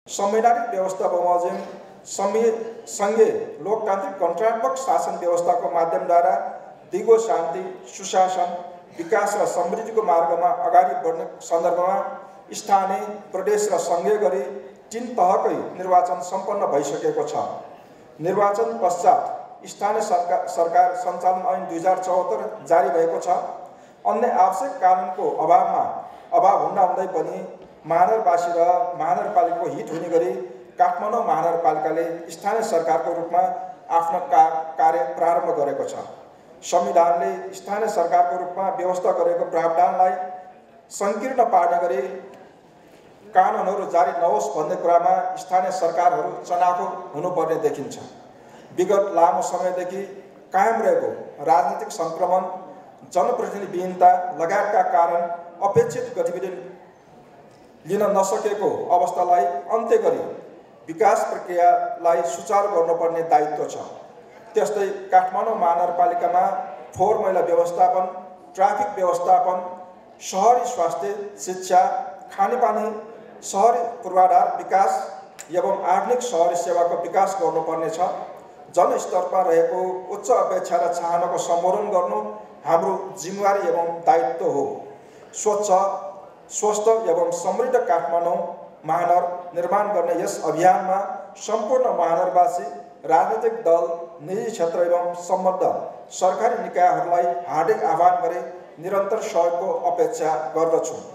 संवैधानिक व्यवस्था बमोजिम संघीय लोकतान्त्रिक गणतन्त्रात्मक शासन व्यवस्थाको माध्यमद्वारा दिगो शान्ति, सुशासन, विकास र समृद्धिको मार्गमा अगाडि बढ्ने सन्दर्भमा स्थानीय, प्रदेश र संघीय गरी 3 तहकै निर्वाचन सम्पन्न भइसकेको छ। निर्वाचन पश्चात स्थानीय सरकार सञ्चालन ऐन 2074 जारी भएको छ। अन्य आवश्यक कानुनको अभाव हुँदाहुँदै पनि महानगरवासी र महानगरपालिकाको हित हुने गरी काठमाडौँ महानगरपालिकाले स्थानीय सरकारको रूपमा आफ्नो कार्य प्रारम्भ गरेको छ। संविधानले स्थानीय सरकारको रूपमा व्यवस्था गरेको प्रावधानलाई सङ्कीर्ण पार्ने गरी कानुनहरू जारी नहोस् भन्ने कुरामा स्थानीय सरकारहरू चनाखो हुनुपर्ने देखिन्छ। विगत लामो समयदेखि कायम रहेको राजनीतिक सङ्क्रमण, जनप्रतिनिधिविहीनता लगायतका कारण अपेक्षित गतिविधि लिन नसकेको अवस्थालाई अन्त्य गरी विकास प्रक्रियालाई सुचारू गर्नुपर्ने दायित्व छ। त्यस्तै काठमाडौँ महानगरपालिकामा फोहोर मैला व्यवस्थापन, ट्राफिक व्यवस्थापन, शहरी स्वास्थ्य, शिक्षा, खानेपानी, शहरी पूर्वाधार विकास एवं आधुनिक शहरी सेवाको विकास गर्नुपर्ने छ। जनस्तरमा रहेको उच्च अपेक्षा र चाहनाको सम्बोधन गर्नु हाम्रो जिम्मेवारी एवं दायित्व हो। स्वच्छ, स्वस्थ एवं समृद्ध काठमाडौँ महानगर निर्माण गर्ने यस अभियानमा सम्पूर्ण महानगरवासी, राजनीतिक दल, निजी क्षेत्र एवं सम्बद्ध सरकारी निकायहरूलाई हार्दिक आह्वान गरी निरन्तर सहयोगको अपेक्षा गर्दछु।